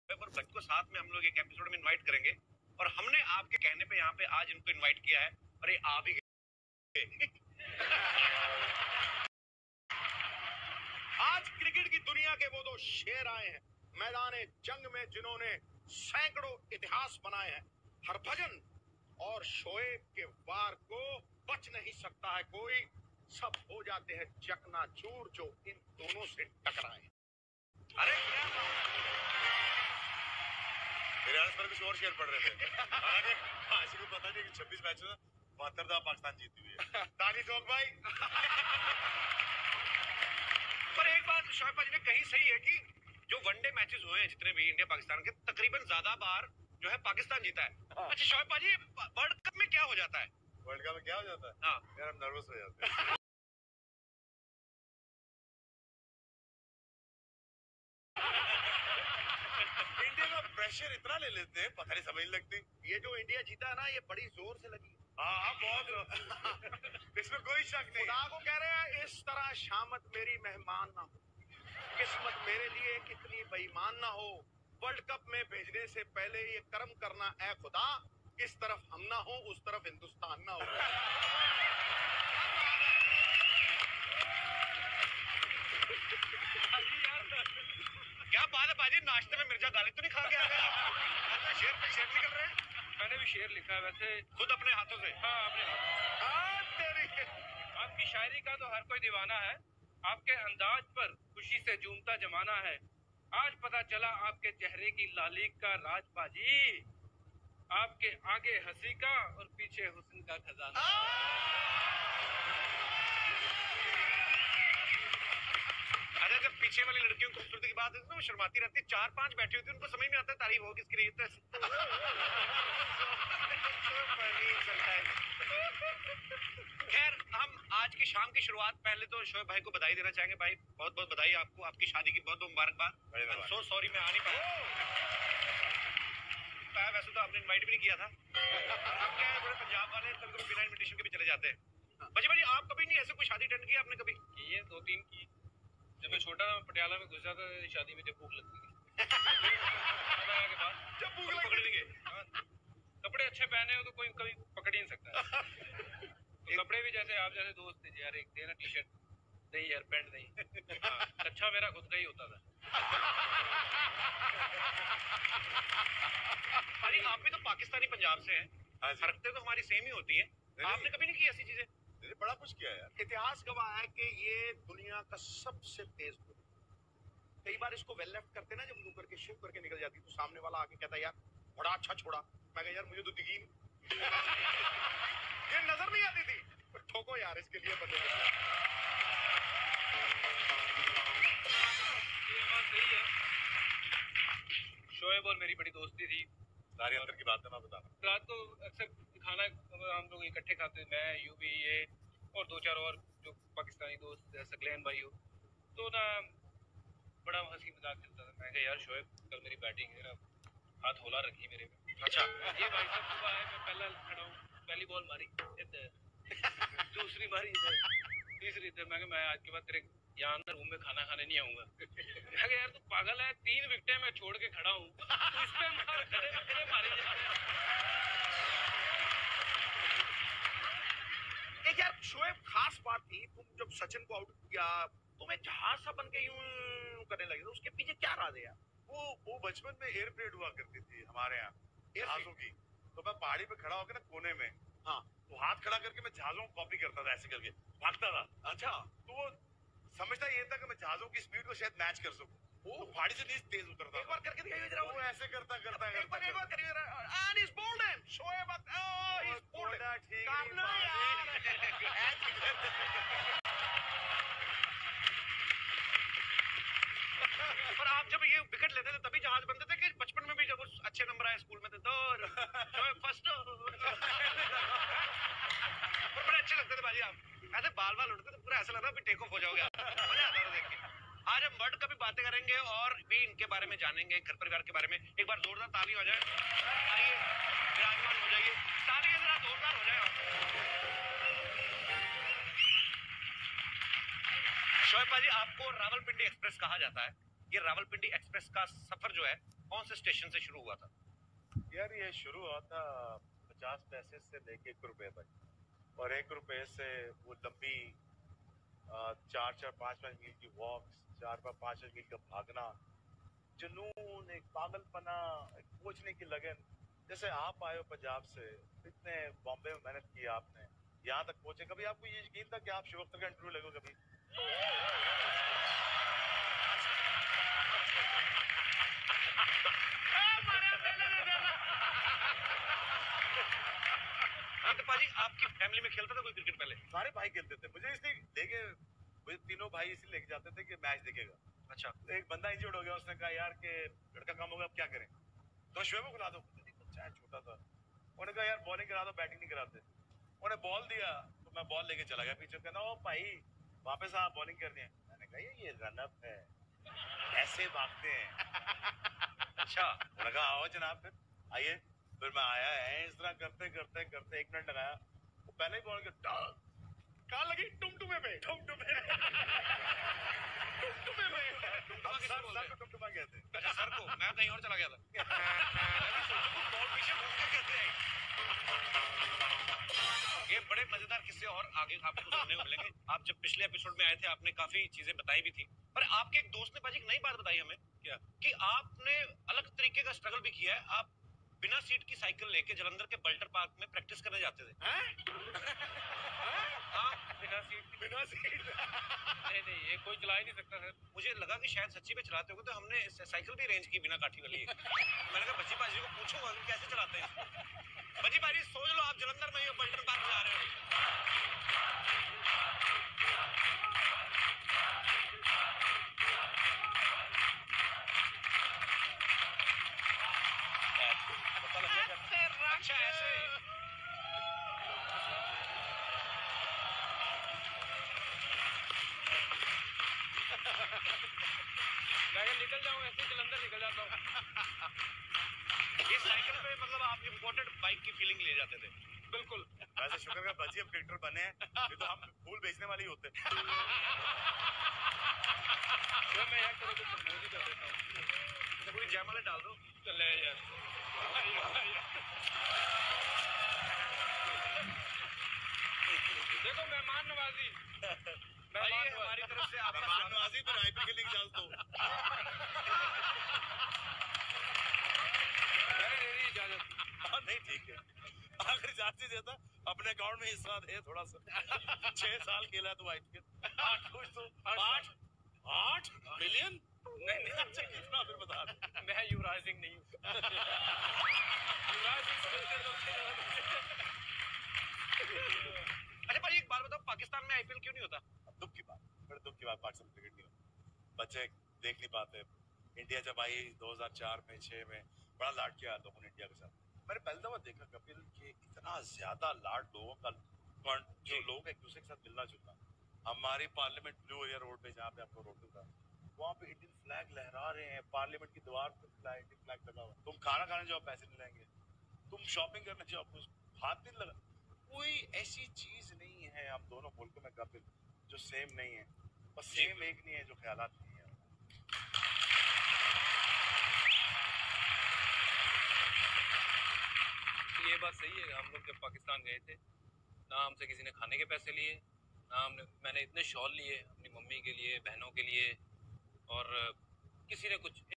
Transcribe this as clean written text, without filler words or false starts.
और बच को साथ में हम लोग एक एपिसोड में इनवाइट करेंगे और हमने आपके कहने पे यहाँ पे आज इनको इनवाइट किया है और ये आ भी गए। आज क्रिकेट की दुनिया के वो दो शेर आए हैं मैदान जंग में जिन्होंने सैकड़ों इतिहास बनाए हैं। हरभजन और शोएब के वार को बच नहीं सकता है कोई। सब हो जाते हैं चकनाचूर जो इन दोनों से टकराए। अरे क्या मेरे आस पर कुछ और शेयर पड़ रहे थे। हालांकि काशी को पता नहीं कि 26 मैचों में 72 दफा पाकिस्तान जीती हुई है। ताली ठोक भाई। पर एक बात शोएब भाई ने कही सही है कि जो वनडे मैचेस हुए हैं जितने भी इंडिया पाकिस्तान के, तकरीबन ज्यादा बार जो है पाकिस्तान जीता है। अच्छा शोएब भाई, वर्ल्ड कप में क्या हो जाता है? वर्ल्ड कप में क्या हो जाता है? हाँ यार, हम नर्वस हो जाते हैं। इंडिया का प्रेशर इतना ले लेते हैं, पता नहीं समझ लगती। ये जो इंडिया जीता है ना, ये बड़ी जोर से लगी। हाँ बहुत। इसमें कोई शक नहीं। खुदा को कह रहे हैं इस तरह शामत मेरी मेहमान ना हो, किस्मत मेरे लिए कितनी बेईमान ना हो। वर्ल्ड कप में भेजने से पहले ये कर्म करना ऐ खुदा, इस तरफ हम ना हो उस तरफ हिंदुस्तान ना हो। क्या बात है बाजी, नाश्ते में मिर्जा गालिब तो नहीं खा के आ गए? शेर पे शेर निकल रहे हैं। मैंने भी शेर लिखा है वैसे, खुद अपने हाथों से। हाँ अपने हाथों से। आपकी शायरी का तो हर कोई दीवाना है, आपके अंदाज पर खुशी से झूमता जमाना है। आज पता चला आपके चेहरे की लाली का राज बाजी, आपके आगे हंसी का और पीछे हुस्न का खजाना। अगर जब पीछे वाली लड़कियों की खूबसूरती की बात है तो वो शर्माती रहती है, 4-5 बैठी होती है, उनको समझ नहीं आता तारीफ हो किसकी रही है। खैर, हम आज की शाम की शुरुआत पहले तो शोएब भाई को बधाई देना चाहेंगे। भाई बहुत बहुत बधाई आपको, आपकी शादी की बहुत बहुत मुबारकबाद। सो सॉरी मैं आ नहीं पाया, वैसे तो आपने इनवाइट भी नहीं किया था। अब क्या है, बड़े पंजाब वाले कभी कभी बिना इनविटेशन के भी चले जाते हैं। बजी भाई आप कभी नहीं ऐसे कोई शादी अटेंड की आपने? कभी की है, 2-3 की। जब मैं छोटा था, पटियाला में घुसा था शादी में, जब भूख लगती थी के बाद, जब भूख पकड़ेंगे कपड़े अच्छे पहने हो तो कोई कभी पकड़ ही नहीं सकता। तो कपड़े भी जैसे आप जैसे दोस्त थे यार, एक देना टी शर्ट नहीं यार, पैंट नहीं। अच्छा मेरा खुद का ही होता था। अरे आप भी तो पाकिस्तानी पंजाब से हैं, हरकतें तो हमारी सेम ही होती हैं। आपने कभी नहीं की ऐसी चीजें? बड़ा कुछ किया यार। इतिहास गवाह है कि ये दुनिया का सबसे तेज बुल। कई बार इसको वेल लेफ्ट करते ना, जब यू करके शिव करके निकल जाती तो सामने वाला आके कहता यार बड़ा अच्छा छोड़ा। मैं कहा यार मुझे तो दिखी नहीं। ये नजर नहीं आती थी। तो ठोको यार इसके लिए बंदे। ये बात सही है। शोएब और मेरी बड़ी दोस्ती थी। सारी अंदर की बात है मैं बता रहा हूँ। रात को अक्सर खाना हम लोग इकट्ठे खाते, मैं यू भी ये और 2-4 और जो पाकिस्तानी दोस्त सकलैन भाई हो, तो ना बड़ा हंसी मजाक चलता था। मैं कहा यार शोएब कल मेरी बैटिंग है, हाथ होला रखी मेरे में। अच्छा ये भाई साहब सुबह आए, मैं पहला खड़ा हूँ, पहली बॉल मारी इधर, दूसरी मारी इधर, तीसरी इधर। मैं आज के बाद तेरे यहाँ अंदर रूम में खाना खाने नहीं आऊंगा। मैं कहा यार तू पागल है, 3 विकेटें मैं छोड़ के खड़ा हूँ, तू इस पे मार, खड़े मारे जा रहे हैं। एक यार शोएब खास बात थी, तुम जब सचिन को आउट किया तुम एक जहाज सा बन के यूं करने लगे, तो उसके पीछे क्या राज है यार? वो बचपन में एयर परेड हुआ करती थी हमारे यहाँ जहाजों की, तो मैं पहाड़ी पे खड़ा होकर ना कोने में, हाँ तो हाथ खड़ा करके मैं जहाजों को कॉपी करता था, ऐसे करके भागता था। अच्छा तो वो समझता ये था कि मैं जहाजों की स्पीड को शायद मैच कर सकूं। वो पहाड़ी से नीचे तेज उतरता। एक बार करके दिखाइए जरा। वो ऐसे करता करता एक बार करिए जरा। And is bowled Shoaib, oh is bowled. ठीक है पर आप जब ये विकेट लेते थे तभी जहाज बनते थे कि बचपन में भी जब अच्छे नंबर आए स्कूल में थे तो फर्स्ट? पर बड़े अच्छे लगते थे बाजी आप, ऐसे बाल बाल उड़ते थे, पूरा ऐसा लग रहा टेक ऑफ हो जाओगे आप। मजा आता था देख के। आज हम वर्ल्ड कप भी बातें करेंगे और भी इनके बारे में जानेंगे, घर परिवार के बारे में। एक बार जोरदार ताली हो जाए, आइए विराजमान हो जाइए, ताली जरा जोरदार हो जाए। शोएब भाजी आपको रावलपिंडी एक्सप्रेस कहा जाता है। ये रावलपिंडी एक्सप्रेस का सफर जो है कौन से स्टेशन से शुरू हुआ था? यार ये शुरू हुआ था 50 पैसे से लेके 1 रुपए तक, और 1 रुपए से वो लंबी 4-4, 5-5 मील की वॉक्स, 4-5 मील का भागना, जुनून, एक पागलपना, एक पहुंचने की लगन। जैसे आप आए हो पंजाब से, इतने बॉम्बे में मेहनत की आपने, यहाँ तक पहुंचे। कभी आपको ये यकीन था कि आप शिव अख्तर का इंटरव्यू लगो कभी? हाँ तो पाजी, आपकी फैमिली में खेलता था कोई क्रिकेट पहले? सारे भाई खेलते थे, मुझे इसलिए लेके, मुझे तीनों भाई इसलिए लेके जाते थे कि मैच देखेगा। अच्छा। तो एक बंदा इंजर्ड हो गया, उसने कहा यार कि लड़का कम होगा, अब क्या करें? तो शुएब को खिला दो। बच्चा है छोटा सा, उन्होंने कहा यार बॉलिंग करा दो, बैटिंग नहीं कराते। उन्हें बॉल दिया तो मैं बॉल लेके चला गया पीछे, कहना ओ भाई वापस आ, बॉलिंग करनी है। मैंने कहा ये रनअप है, ऐसे भागते हैं। अच्छा। उन्होंने कहा आओ जनाब फिर आइए। फिर मैं आया है, इस तरह करते करते करते 1 मिनट लगाया। वो पहले ही बॉल के कहाँ लगी? टुमटुमे पे, टुमटुमे टुमटुमे में। हम सर को टुमटुमा कहते हैं। अच्छा सर को, मैं कहीं और चला गया था। मैं भी सोचूं कि बॉल पीछे घूम के कहते हैं। ये बड़े मजेदार किस्से और आगे आपको सुनने को मिलेंगे। आप जब पिछले एपिसोड में आए थे आपने काफी चीजें बताई भी थी, पर आपके एक दोस्त ने पाजी एक नई बात बताई हमें। क्या? कि आपने अलग तरीके का स्ट्रगल भी किया है। आप बिना सीट की साइकिल लेके जलंधर के बल्टर पार्क में प्रैक्टिस करने जाते थे। हाँ, बिना सीट नहीं नहीं, ये कोई चला ही नहीं सकता सर। मुझे लगा कि शायद सच्ची में चलाते होंगे, तो हमने साइकिल भी अरेंज की बिना काठी वाली। मैंने कहा भज्जी पाजी को पूछूंगा कि कैसे चलाते हैं। भज्जी पाजी सोच लो आप जलंधर में ही हो, बल्टर पार्क जा रहे हो। अच्छा ऐसे मैं निकल जाऊँ, ऐसे जलंधर निकल जाता हूँ। ये साइकिल पे मतलब आप इम्पोर्टेड बाइक की फीलिंग ले जाते थे? बिल्कुल। वैसे शुक्र का भजी हम क्रिकेटर बने हैं, नहीं तो हम फूल बेचने वाले ही होते। मैं यहाँ करो तो प्रमोद ही कर देता हूँ। पूरी जयमाला डाल दो। चले यार। देखो मेहमान नवाजी। भाई हमारी तरफ से आपका मेहमान नवाजी पर आईपीएल खेलने की इजाजत दो। मैंने दे दी इजाजत। हाँ नहीं ठीक है, अगर इजाजत ही देता अपने अकाउंट में हिस्सा दे थोड़ा सा। 6 साल खेला तो आईपीएल 8 कुछ तो 8 मिलियन नहीं नहीं, अच्छा कितना फिर बता दो। मैं युवराज सिंह नहीं हूँ। युवराज सिंह अच्छा भाई एक बात बताओ, पाकिस्तान में आईपीएल क्यों नहीं होता? दुख की बात, बड़े दुख की बात, पाकिस्तान क्रिकेट नहीं होता, बच्चे देख नहीं पाते। इंडिया जब आई 2004 में 6 में बड़ा लाड किया लोगों ने इंडिया के साथ। मैंने पहली दफा देखा कपिल कि इतना ज्यादा लाड लोगों का, जो लोग एक दूसरे के साथ मिलना जुलना। हमारी पार्लियामेंट ब्लू एरिया रोड पे जहाँ पे आपको रोड था, वहाँ पे इंडियन फ्लैग लहरा रहे हैं, पार्लियामेंट की दीवार पे इंडियन फ्लैग लगा हुआ। तुम खाना खाने जाओ पैसे नहीं लेंगे, तुम शॉपिंग करने जाओ हाथ नहीं लगा। कोई ऐसी चीज नहीं है हम दोनों मुल्कों में कपिल जो सेम नहीं है, बस सेम एक नहीं है जो ख्यालात नहीं है। ये बात सही है। हम लोग जब पाकिस्तान गए थे, ना हमसे किसी ने खाने के पैसे लिए, ना मैंने इतने शॉल लिए अपनी मम्मी के लिए, बहनों के लिए, और किसी ने कुछ